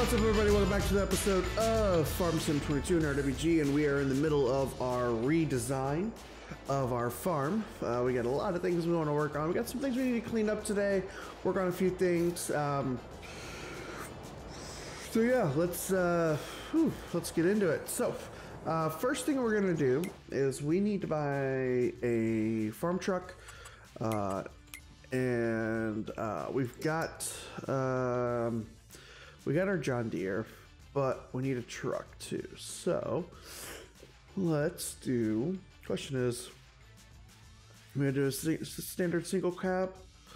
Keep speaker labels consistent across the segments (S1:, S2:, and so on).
S1: What's up, everybody? Welcome back to the episode of Farm Sim 22 in RWG, and we are in the middle of our redesign of our farm. We got a lot of things we want to work on. We got some things we need to clean up today, work on a few things. So yeah, let's get into it. So first thing we're gonna do is we need to buy a farm truck, and we've got we got our John Deere, but we need a truck too. So let's do, question is, we're gonna do a standard single cab.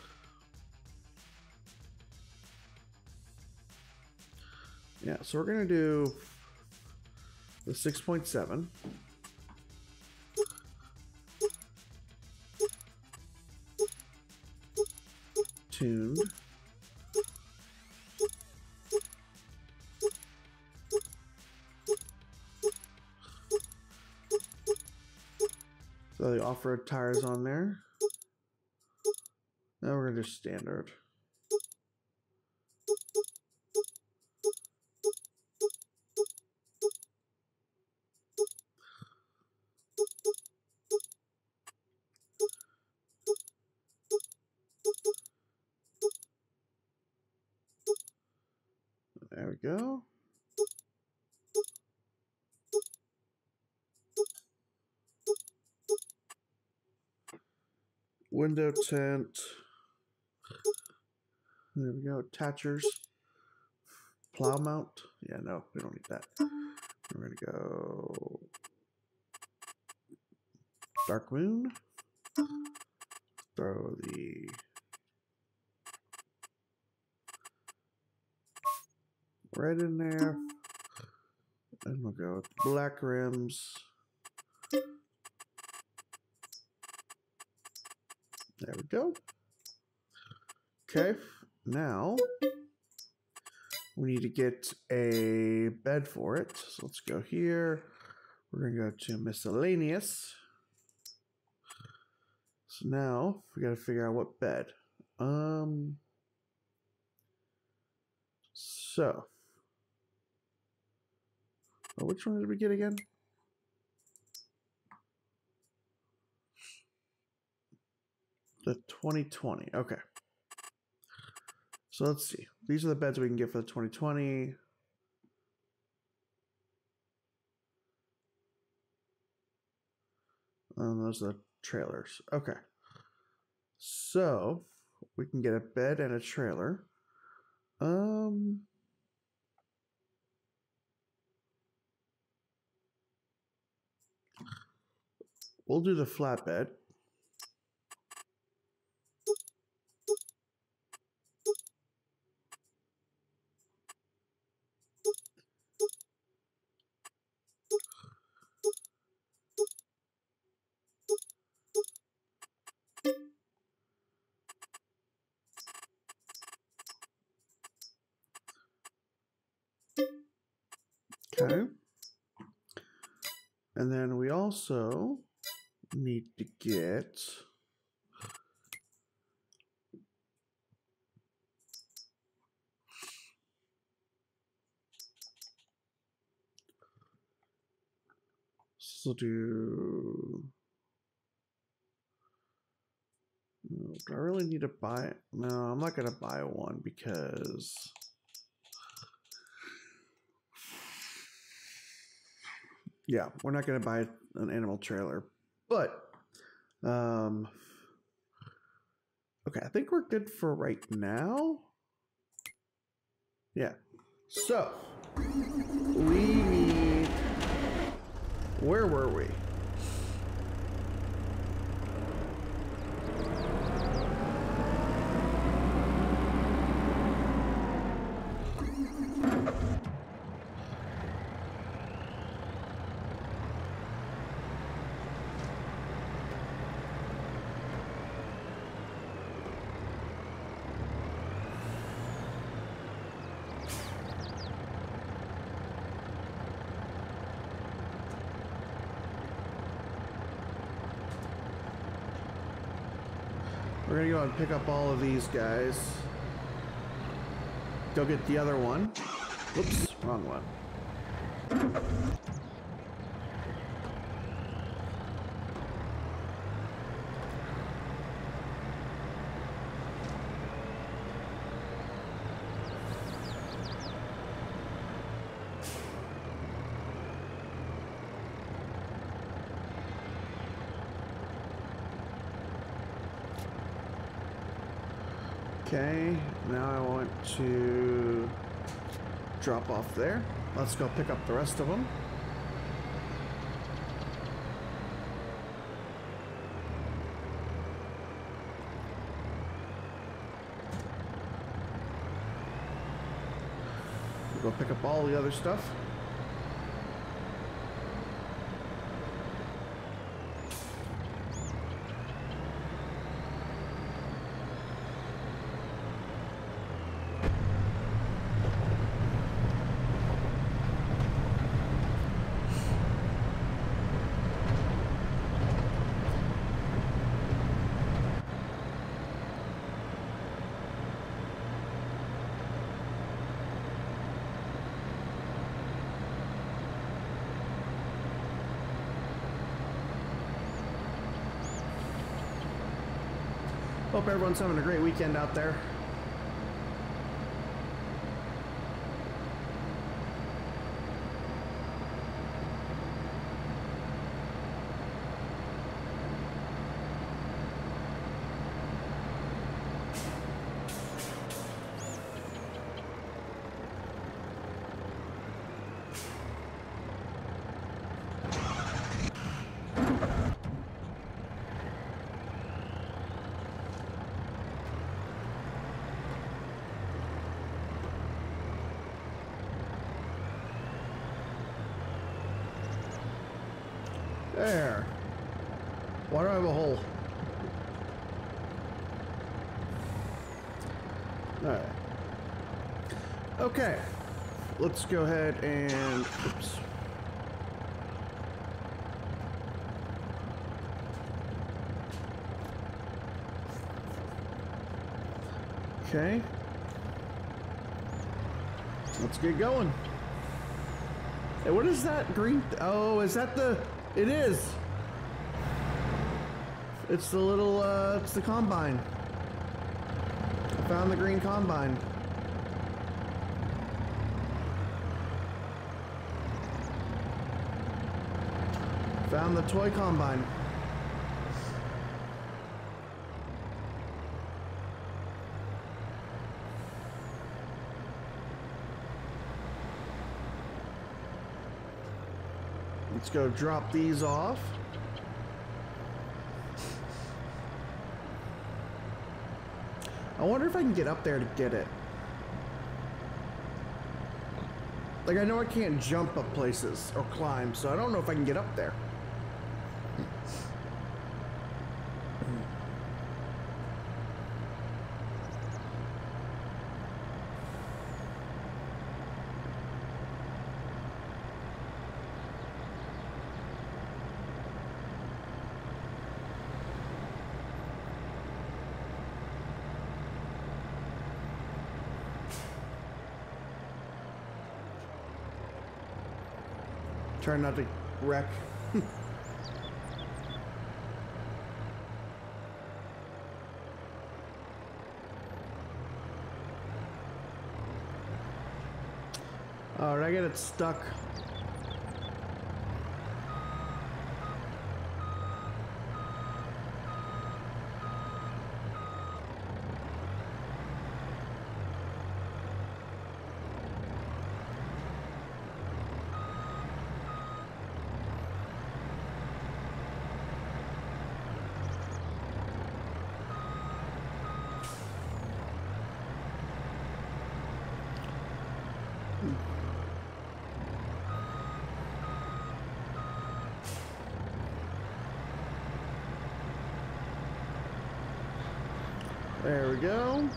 S1: Yeah, so we're gonna do the 6.7. Tuned. So the off-road tires on there. Now we're gonna do standard. There we go. Window tint. There we go. Attachers. Plow mount. Yeah, no, we don't need that. We're going to go Dark Moon. Throw the red in there. And we'll go with black rims. There we go. Okay, now we need to get a bed for it. So let's go here. We're gonna go to miscellaneous. So now we gotta figure out what bed. So which one did we get again? The 2020. Okay. So let's see. These are the beds we can get for the 2020. Those are the trailers. Okay. So we can get a bed and a trailer. We'll do the flatbed. Okay. And then we also need to get so do I really need to buy it? No, I'm not gonna buy one because yeah, we're not gonna buy an animal trailer. But okay, I think we're good for right now. Yeah. So we need, where were we? We're gonna go and pick up all of these guys. Go get the other one. Whoops, wrong one. Okay, now I want to drop off there. Let's go pick up the rest of them. We'll go pick up all the other stuff. Hope everyone's having a great weekend out there. There. Why do I have a hole? Alright. Okay. Let's go ahead and... Oops. Okay. Let's get going. Hey, what is that green? Oh, is that the... It is. It's the little, it's the combine. I found the green combine. Found the toy combine. Let's go drop these off. I wonder if I can get up there to get it. Like, I know I can't jump up places or climb, so I don't know if I can get up there. Try not to wreck. Oh, did I get it stuck? There we go.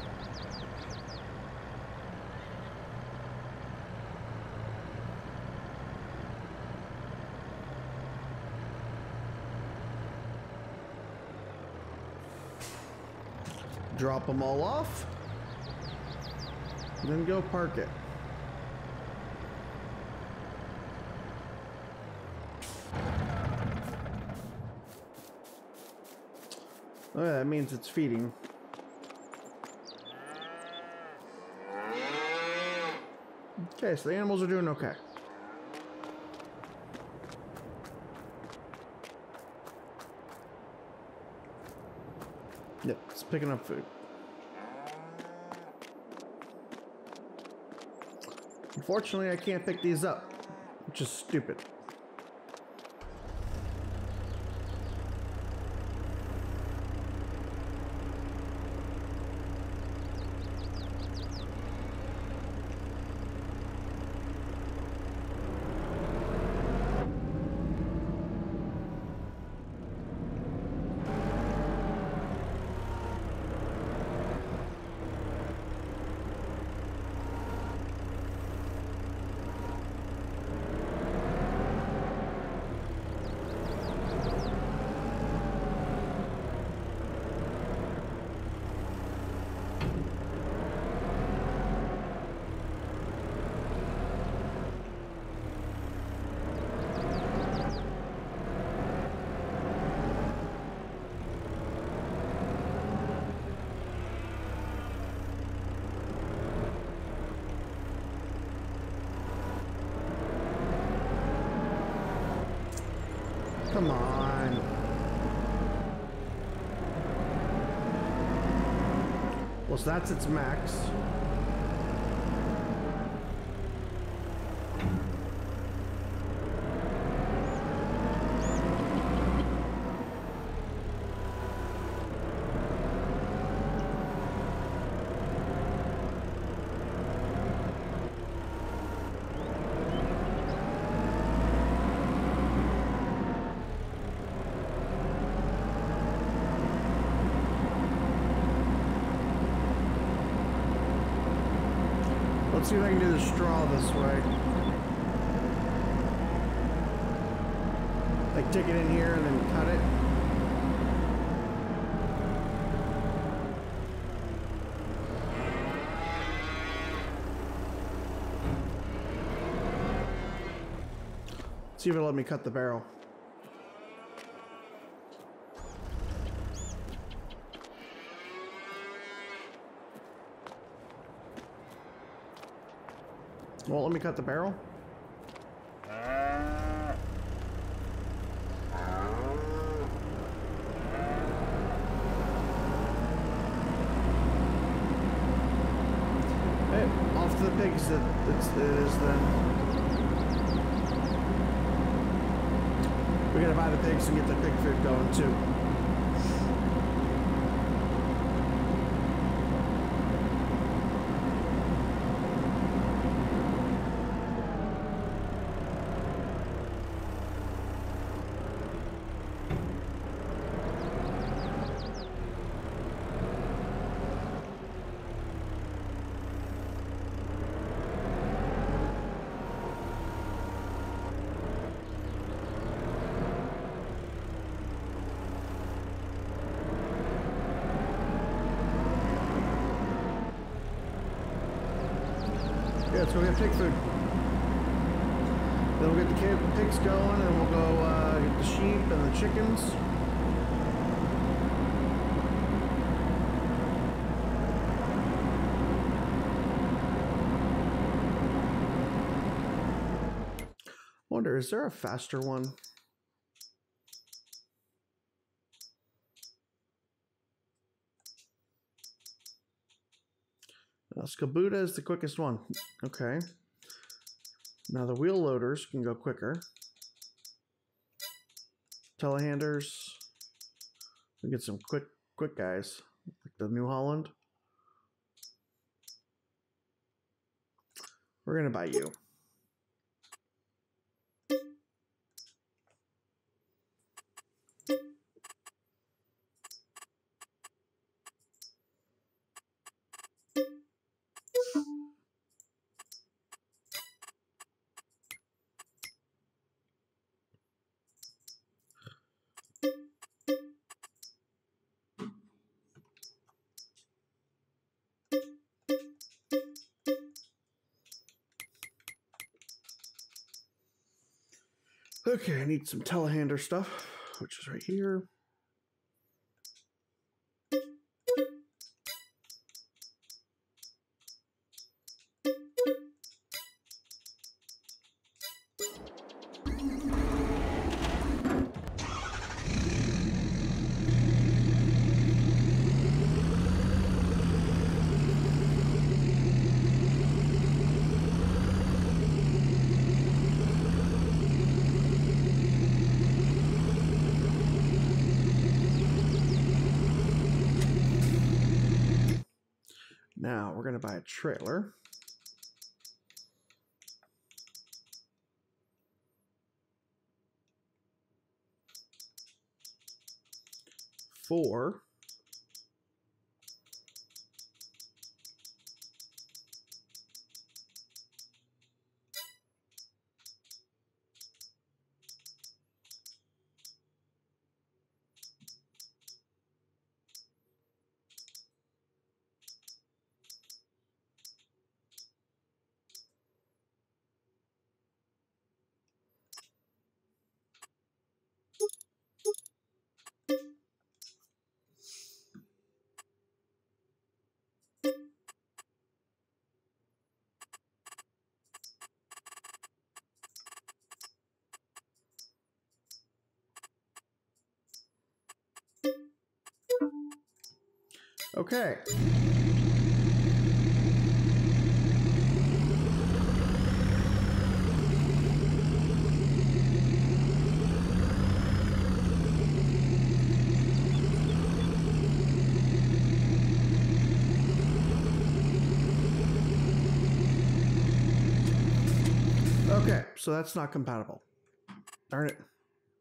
S1: Drop them all off, and then go park it. Oh, yeah, that means it's feeding. Okay, so the animals are doing okay. Yep, it's picking up food. Unfortunately, I can't pick these up, which is stupid. Come on. Well, so that's its max. Let's see if I can do the straw this way. Like take it in here and then cut it. See if it'll let me cut the barrel. Won't let me cut the barrel? Hey, off to the pigs it is then. We gotta buy the pigs and get the pig food going too. Yeah, let's go get pig food. Then we'll get the pigs going and we'll go get the sheep and the chickens. Wonder, is there a faster one? Skabuda is the quickest one. Okay. Now the wheel loaders can go quicker. Telehanders. We get some quick guys, like the New Holland. We're gonna buy you. Okay, I need some telehandler stuff, which is right here. Now we're going to buy a trailer. For okay. Okay, so that's not compatible. Darn it.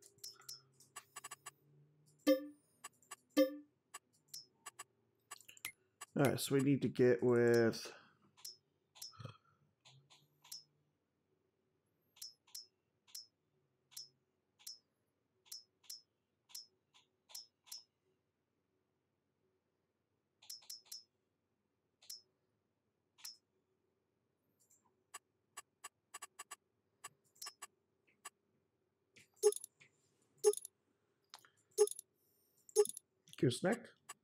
S1: All right, so we need to get with gooseneck.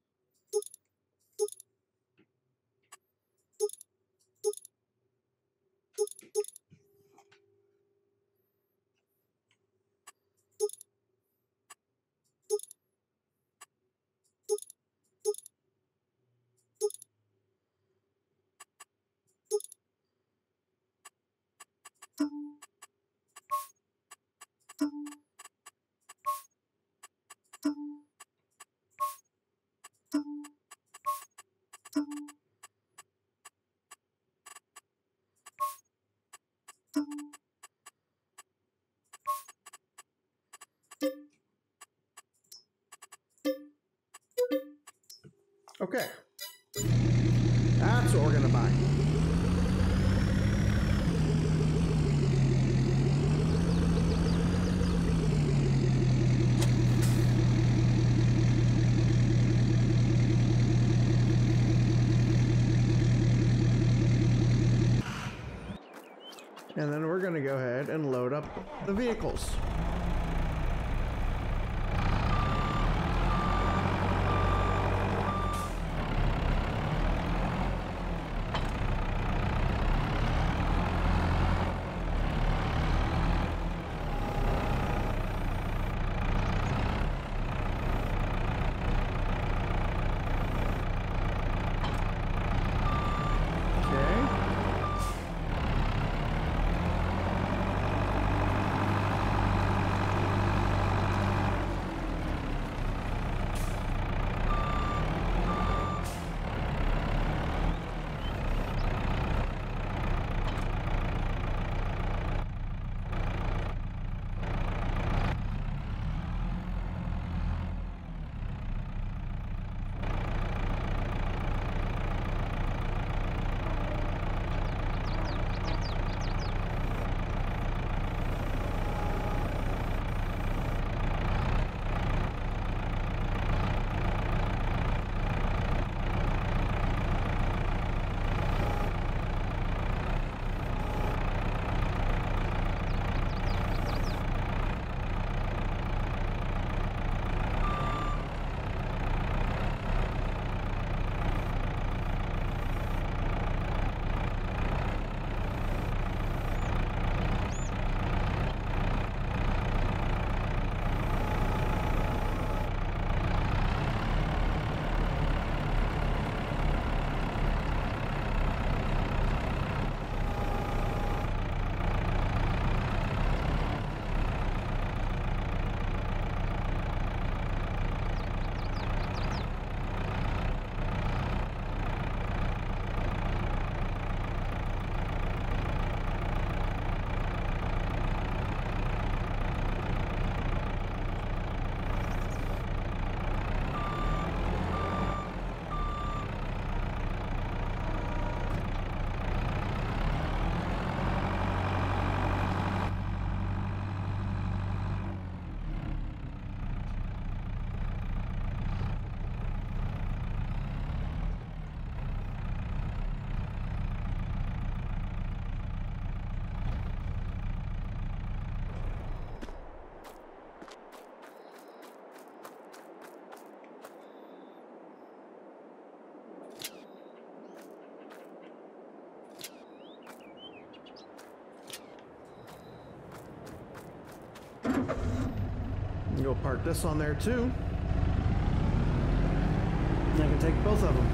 S1: Okay, that's what we're gonna buy. And then we're gonna go ahead and load up the vehicles. go park this on there too. I can take both of them.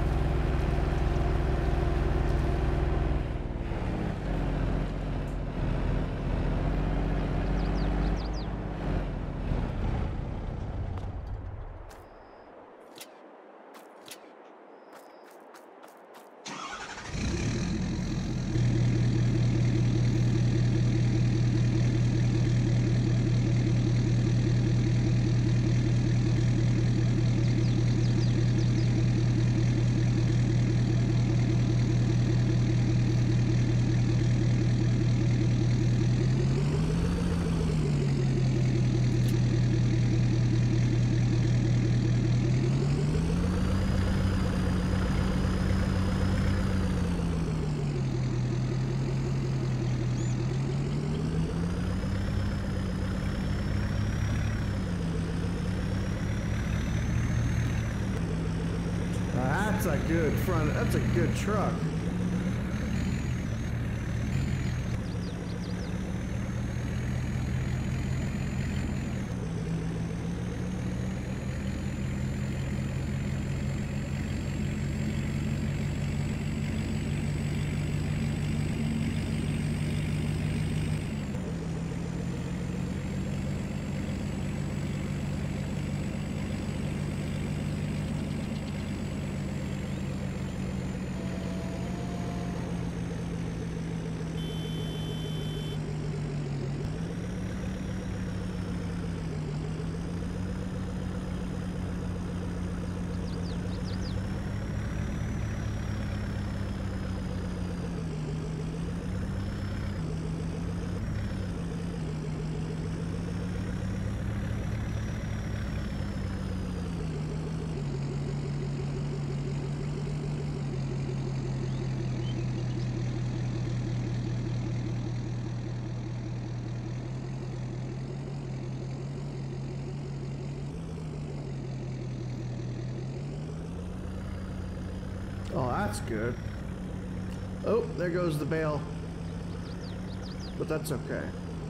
S1: That's a good front, that's a good truck. Oh, that's good. Oh, there goes the bale. But that's okay.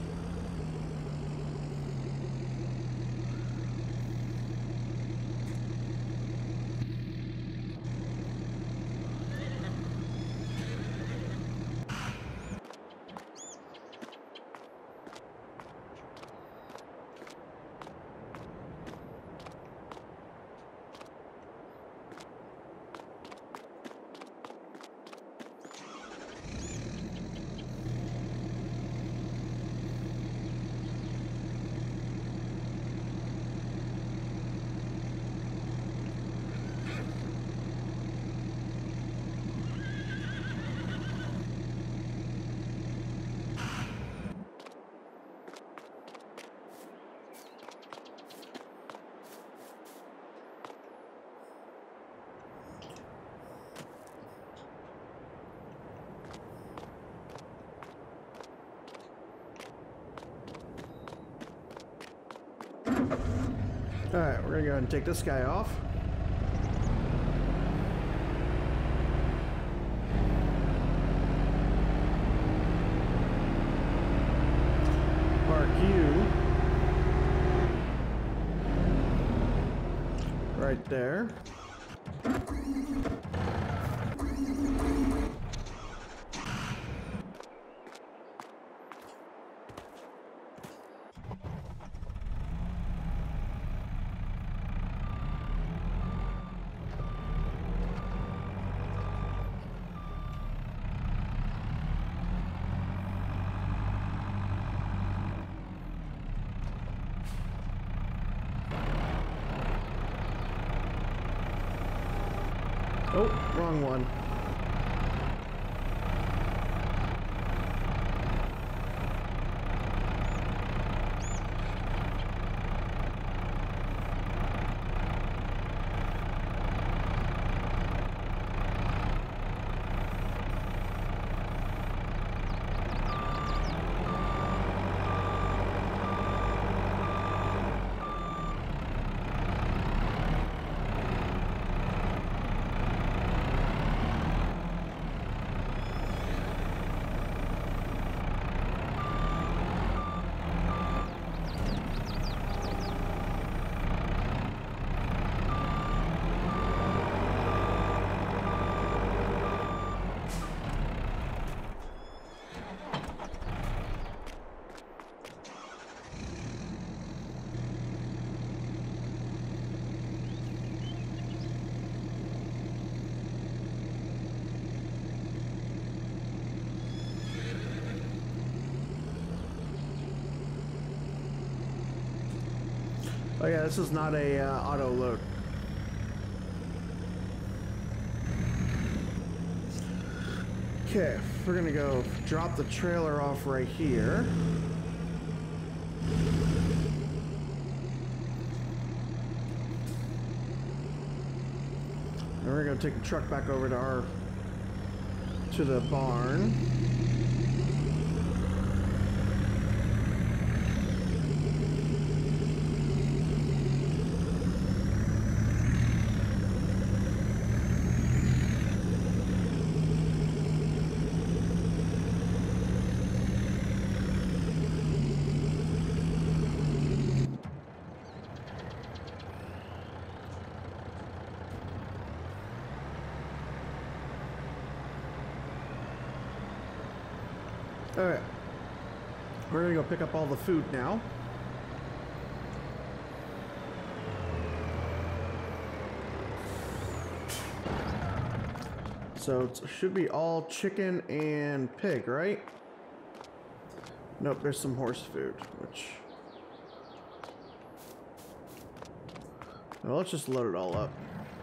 S1: Alright, we're gonna go ahead and take this guy off. Park you right there. Oh, wrong one. Oh yeah, this is not a auto load. Okay, we're gonna go drop the trailer off right here. And we're gonna take the truck back over to the barn. Alright. We're gonna go pick up all the food now. So it should be all chicken and pig, right? Nope, there's some horse food, which... Well, let's just load it all up.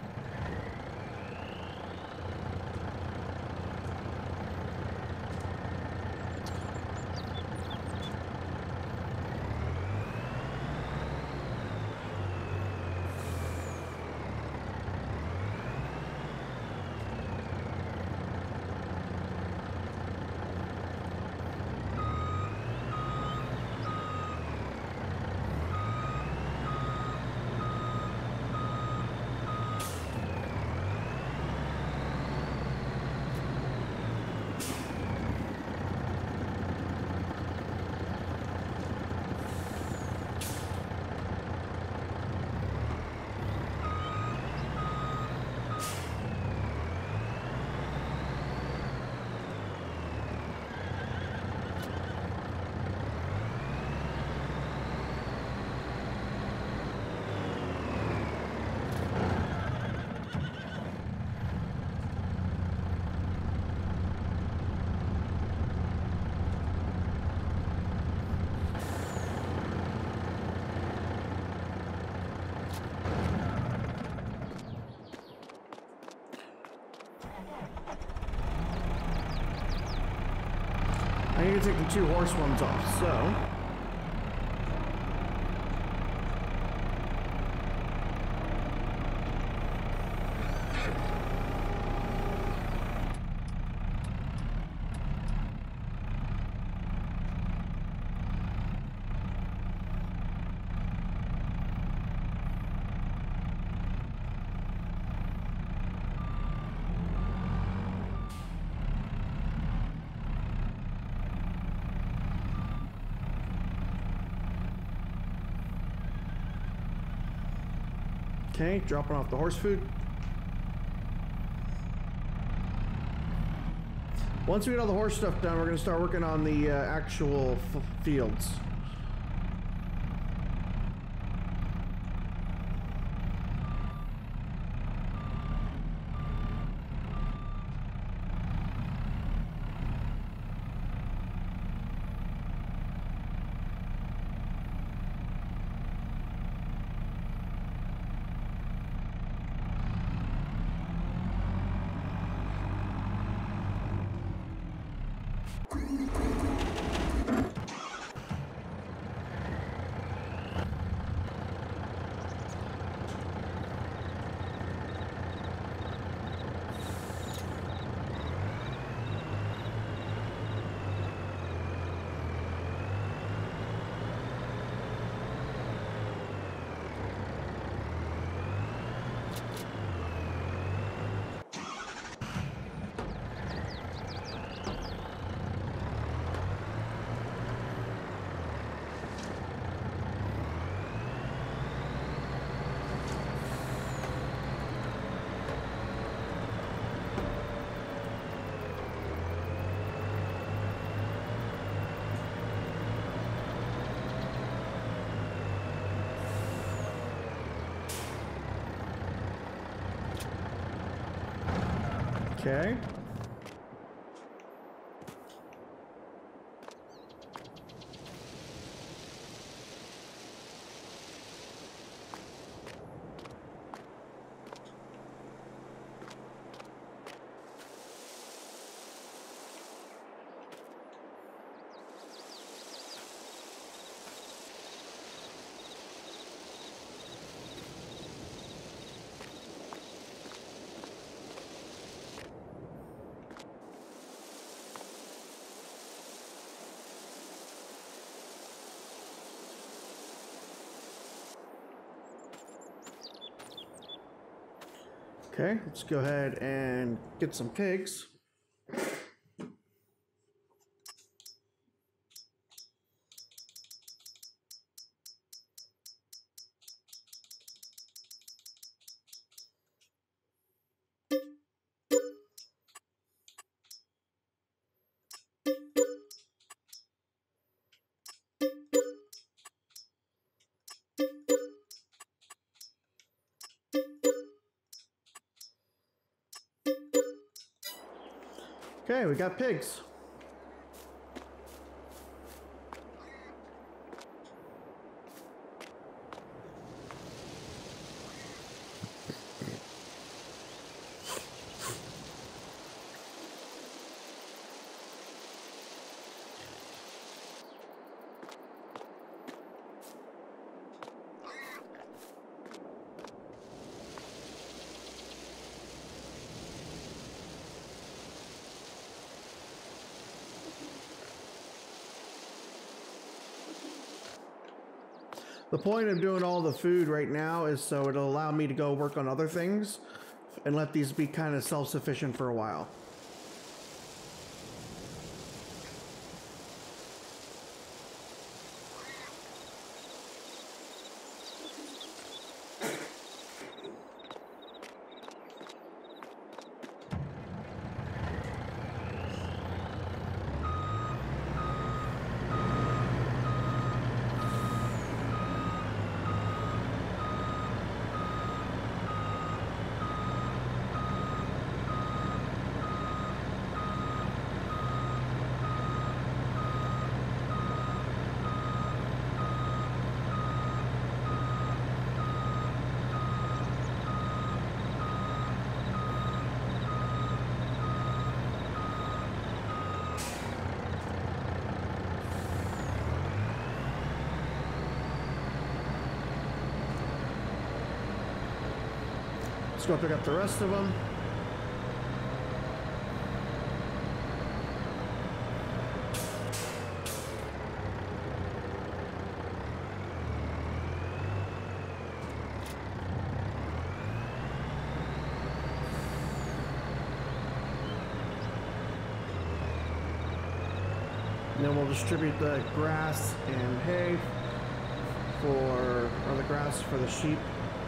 S1: I need to take the two horse ones off, so... Okay, dropping off the horse food. Once we get all the horse stuff done, we're going to start working on the actual fields. Okay. Okay, let's go ahead and get some pigs. Okay, we got pigs. The point of doing all the food right now is so it'll allow me to go work on other things and let these be kind of self-sufficient for a while. Let's go pick up the rest of them. And then we'll distribute the grass and hay or the grass for the sheep.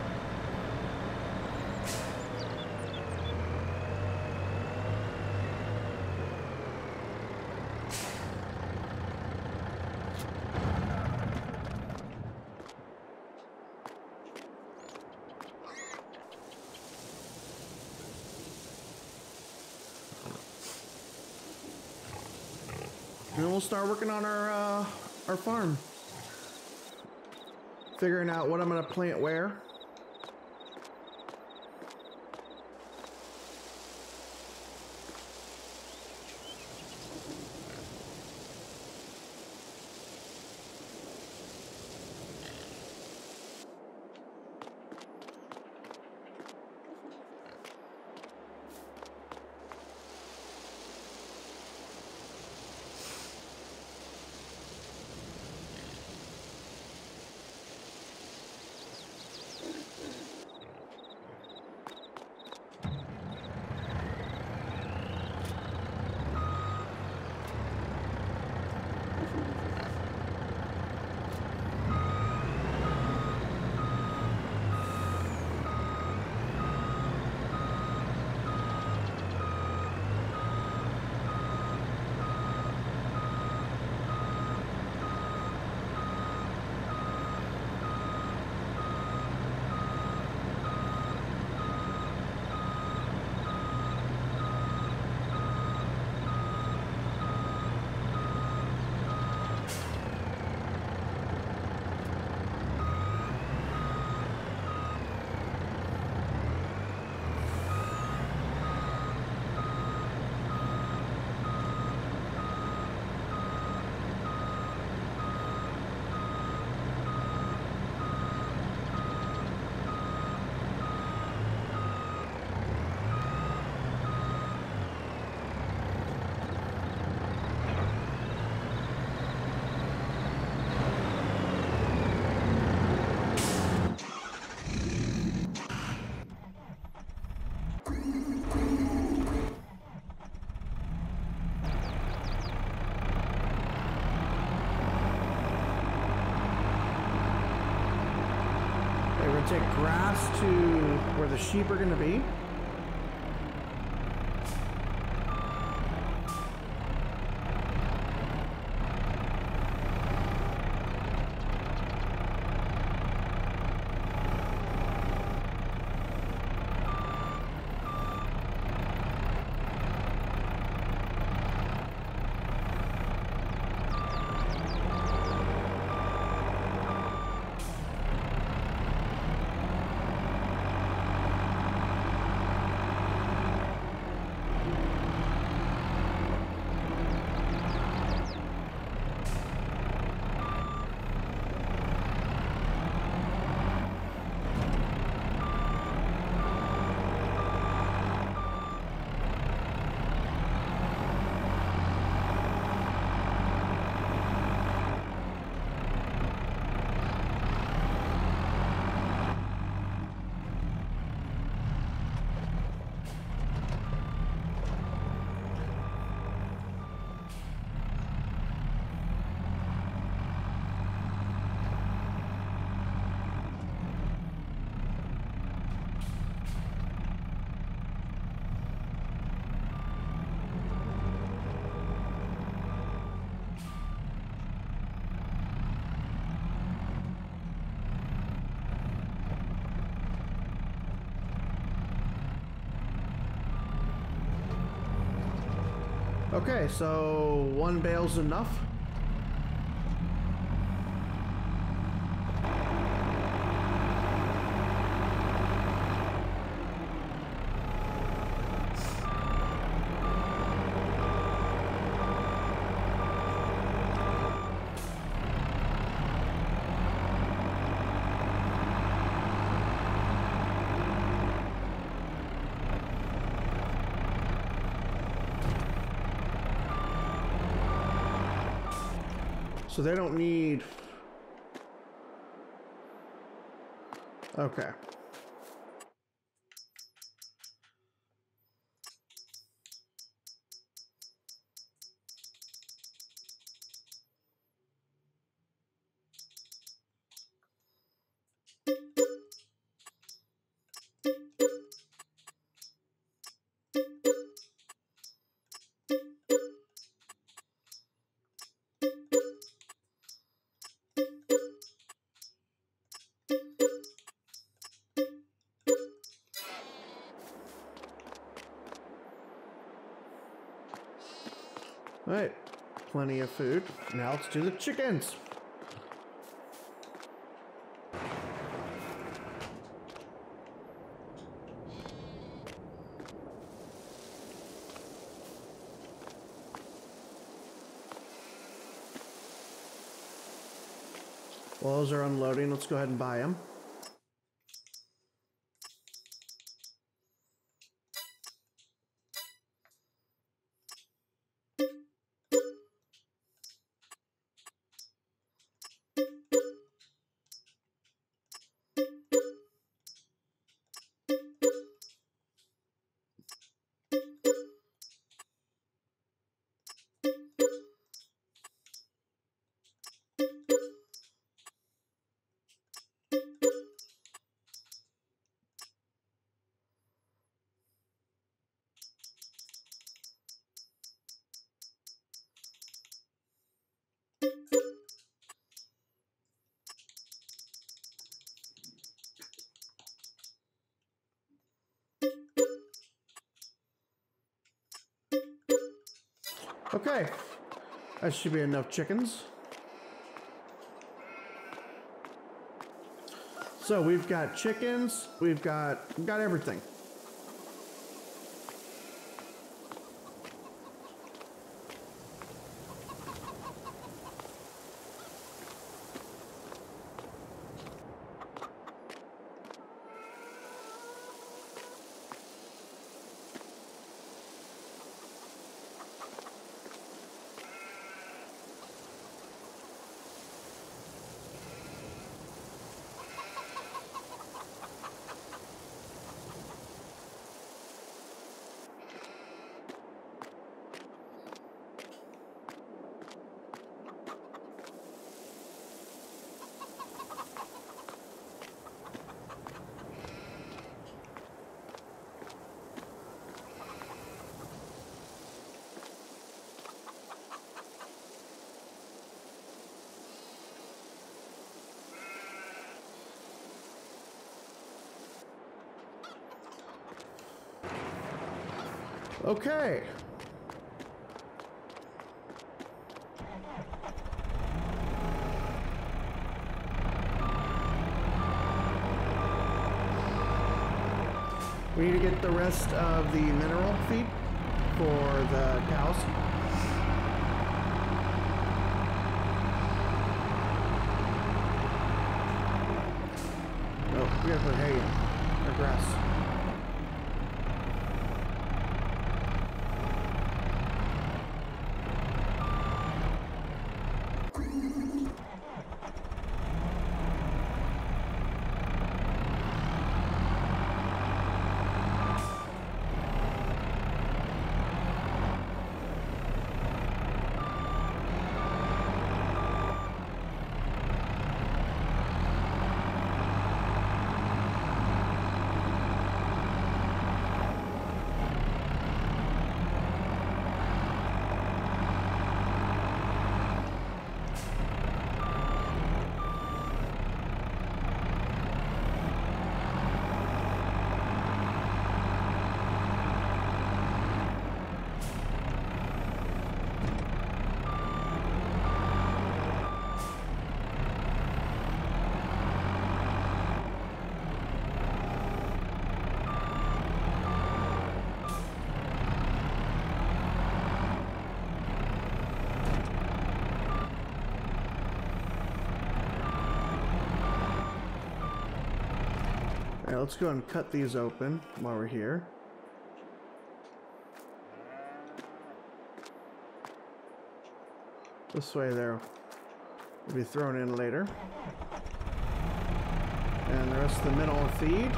S1: And then we'll start working on our farm. Figuring out what I'm gonna plant where. grass to where the sheep are going to be. Okay, so one bale's enough. So they don't need... Okay. All right, plenty of food. Now let's do the chickens. While those are unloading, let's go ahead and buy them. Okay, that should be enough chickens. So we've got chickens, we've got everything. Okay. We need to get the rest of the mineral feed for the cows. Oh, we gotta put hay in, or grass. Alright, let's go and cut these open while we're here. This way there will be thrown in later. And the rest of the mineral feed.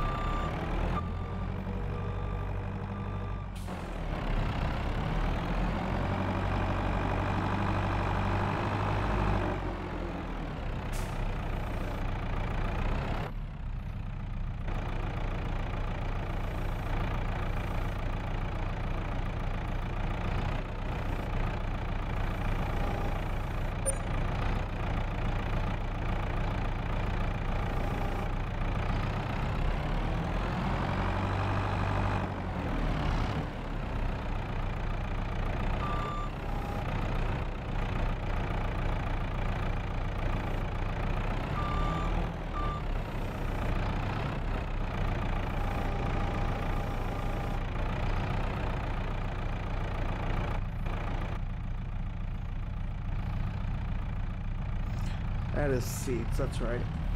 S1: That is seeds, that's right.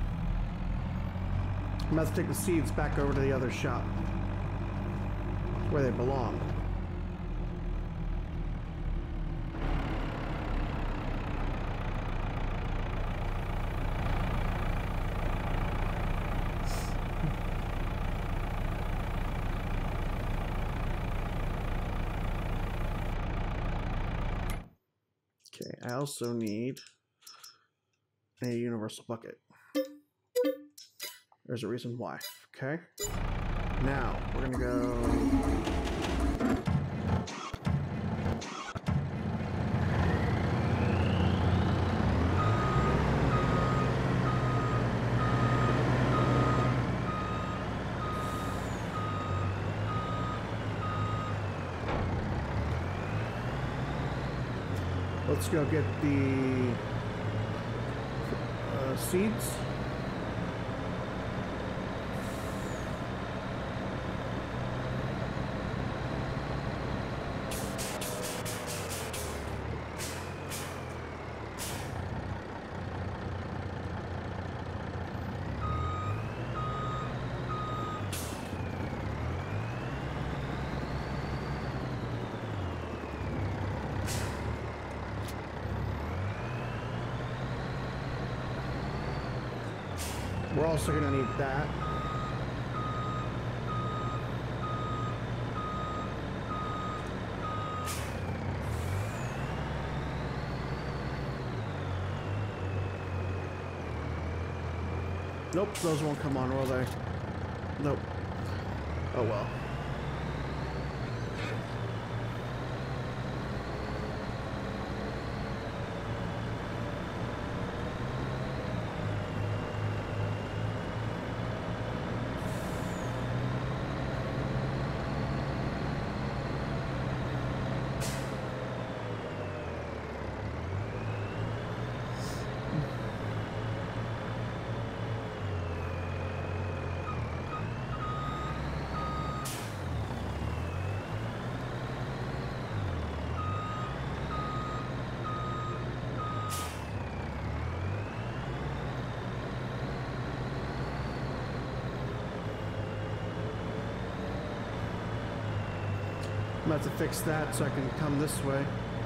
S1: I'm about to take the seeds back over to the other shop, where they belong. Okay, I also need a universal bucket. There's a reason why. Okay. Now we're gonna go. Let's go get the seeds. We're also going to need that. Nope, those won't come on, will they? Nope. Oh well. I'm about to fix that so I can come this way.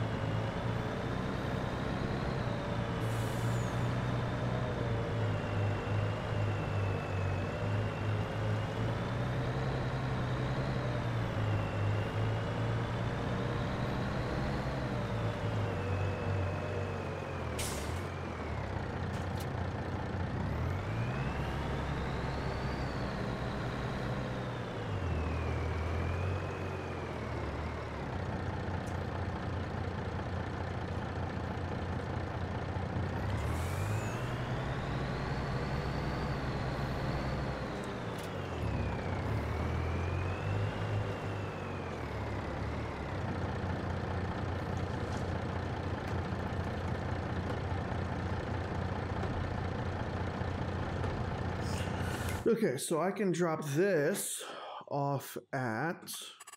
S1: Okay, so I can drop this off at...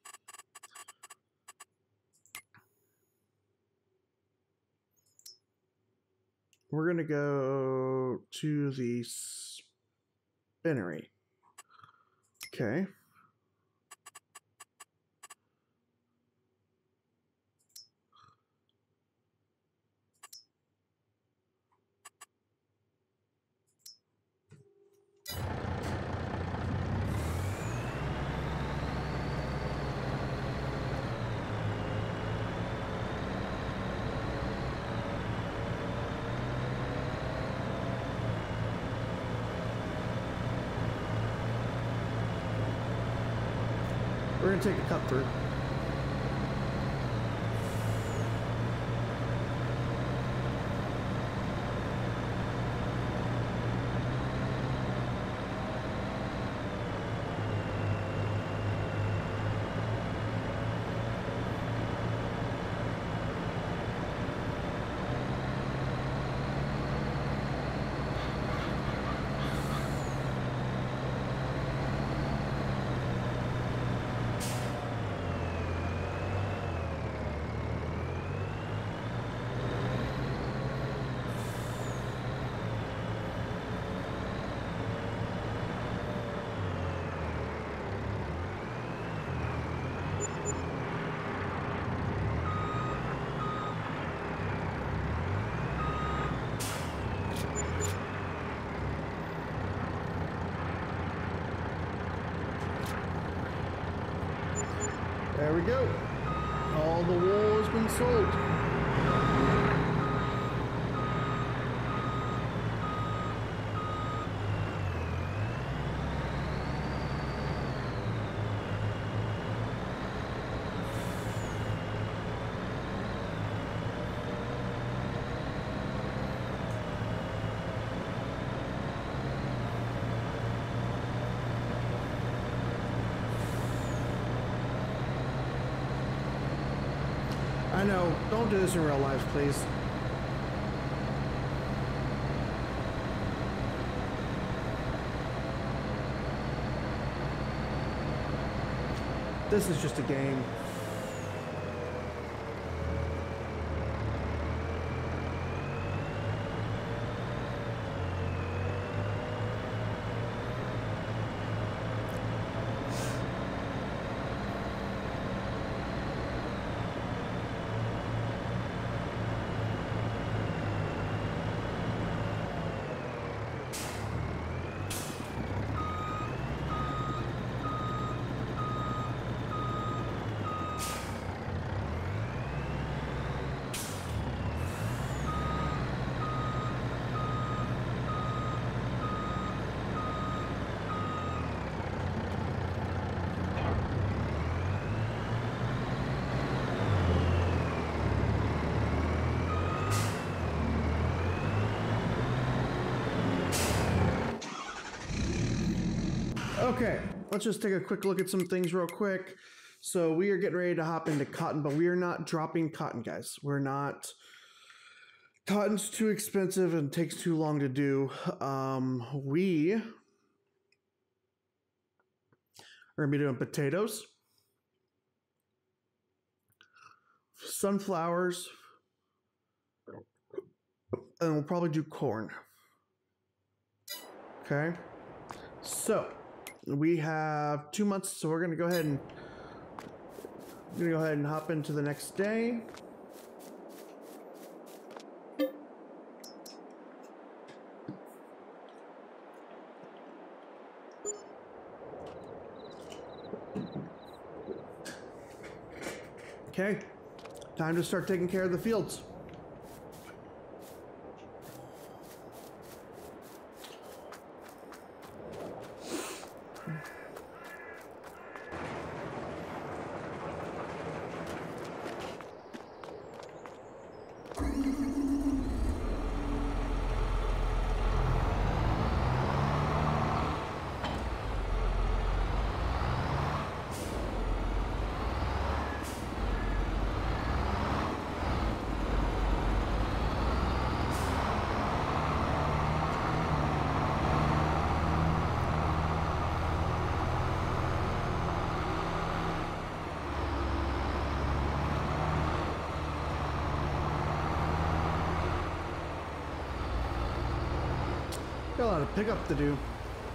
S1: We're going to go to the spinnery. Okay. We're going to take a cut through. There we go. All the wool has been sold. I know, don't do this in real life, please. This is just a game. Okay, let's just take a quick look at some things real quick. So we are getting ready to hop into cotton, but we are not dropping cotton, guys. We're not. Cotton's too expensive and takes too long to do. We are gonna be doing potatoes, sunflowers, and we'll probably do corn. Okay, so we have 2 months, so we're gonna go ahead and I'm gonna go ahead and hop into the next day. Okay, time to start taking care of the fields. Got a lot of pickup to do.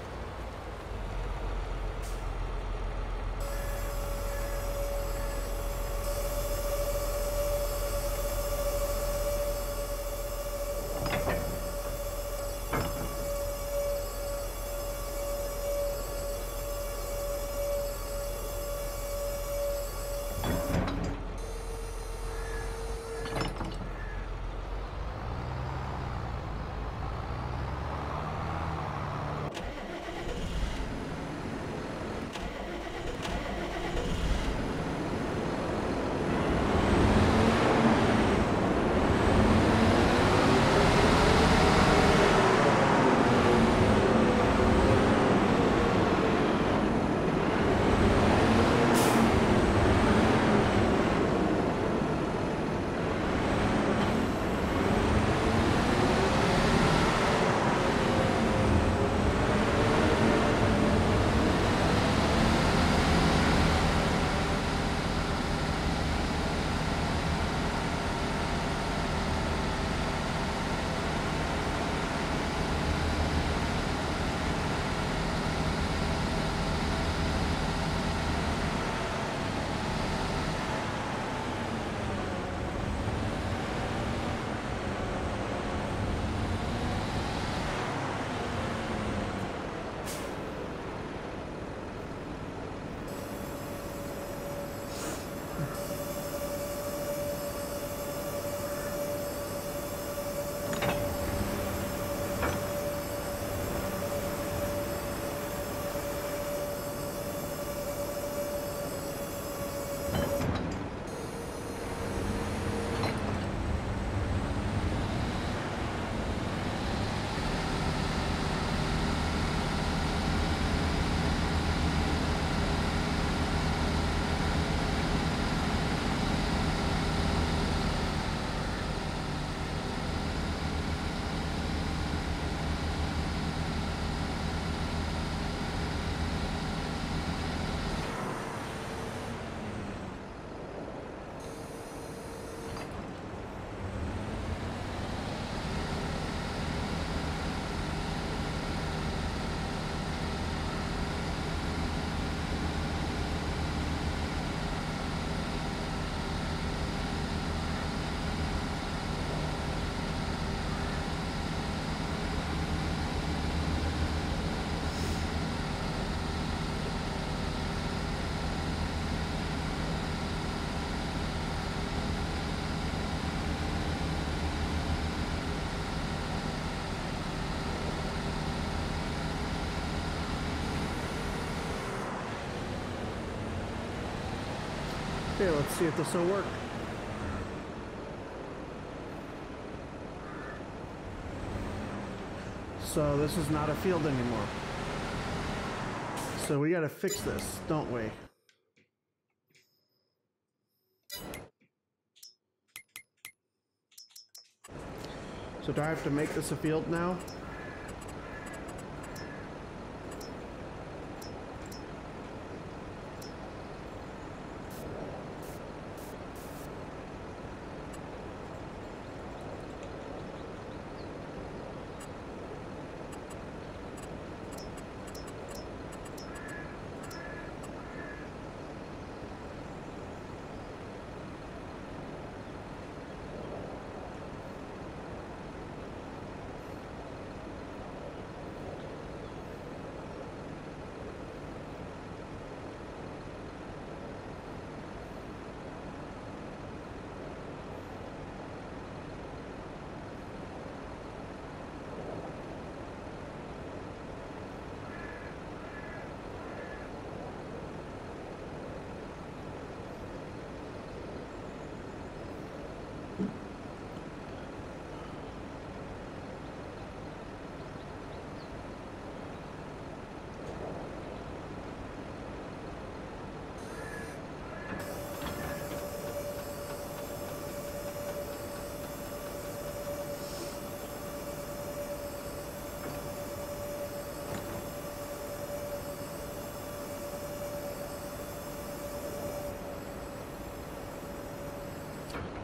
S1: Okay, let's see if this will work. So this is not a field anymore. So we gotta fix this, don't we? So do I have to make this a field now?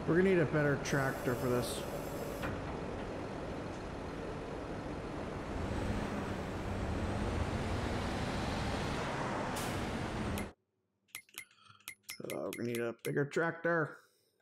S1: We're gonna need a better tractor for this. We're gonna need a bigger tractor.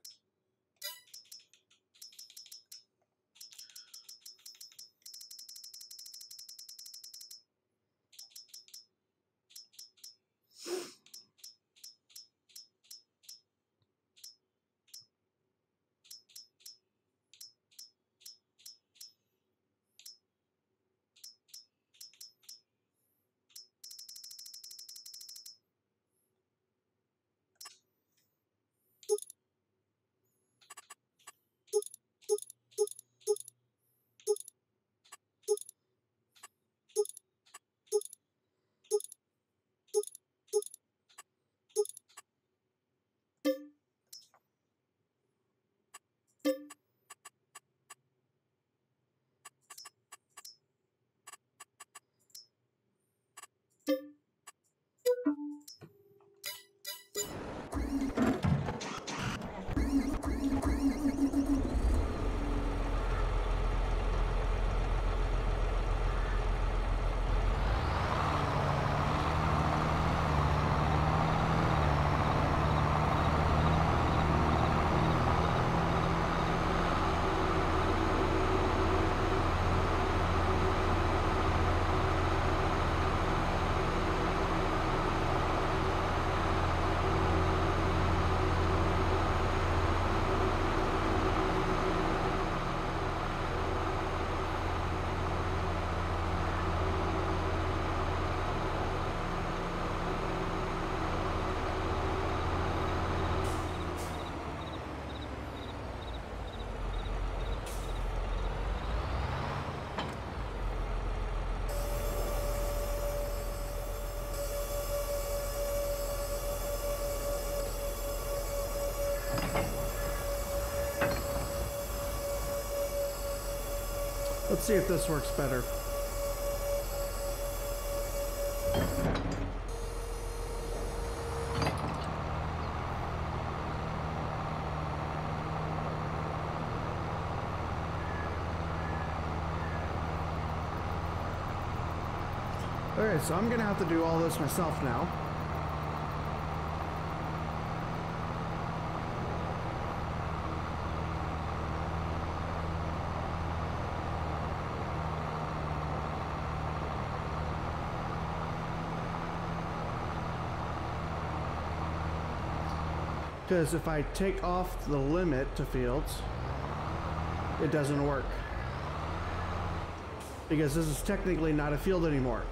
S1: Let's see if this works better. Okay, so I'm gonna have to do all this myself now. Because if I take off the limit to fields, it doesn't work. Because this is technically not a field anymore.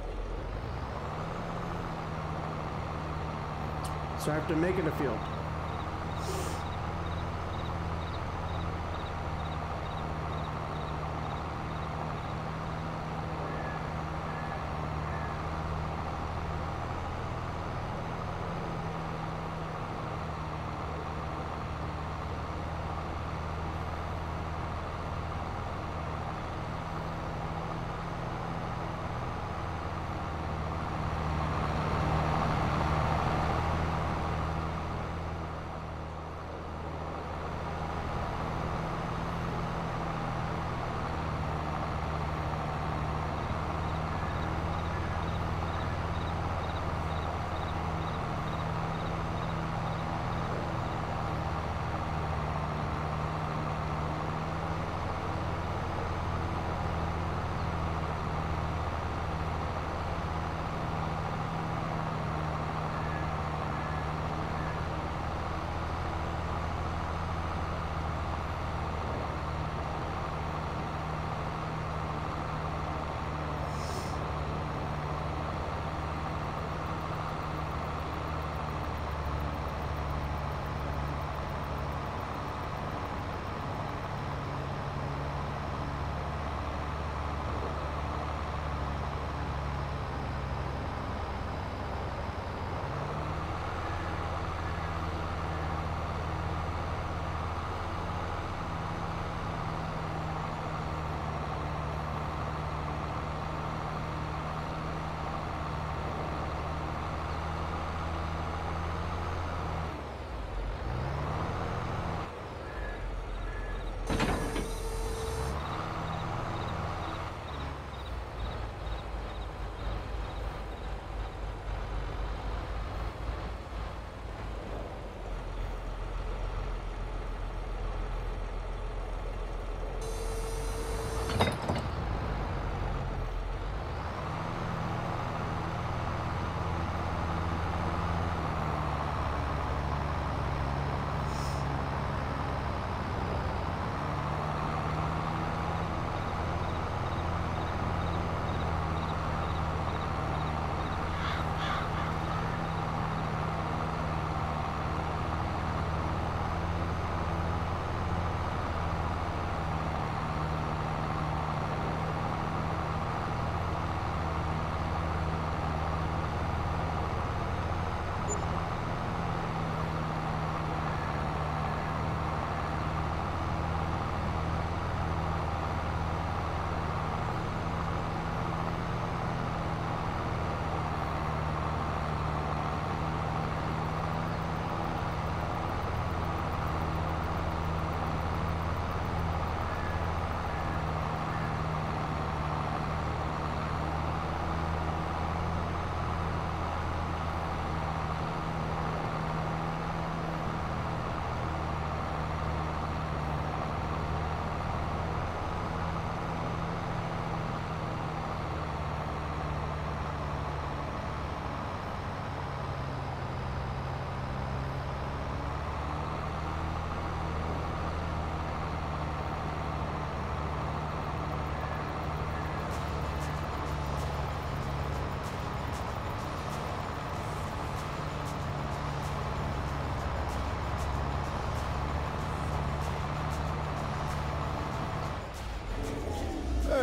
S1: So I have to make it a field.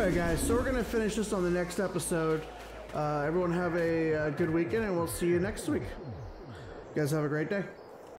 S1: Alright guys, so we're going to finish this on the next episode. Everyone have a good weekend, and we'll see you next week. You guys have a great day.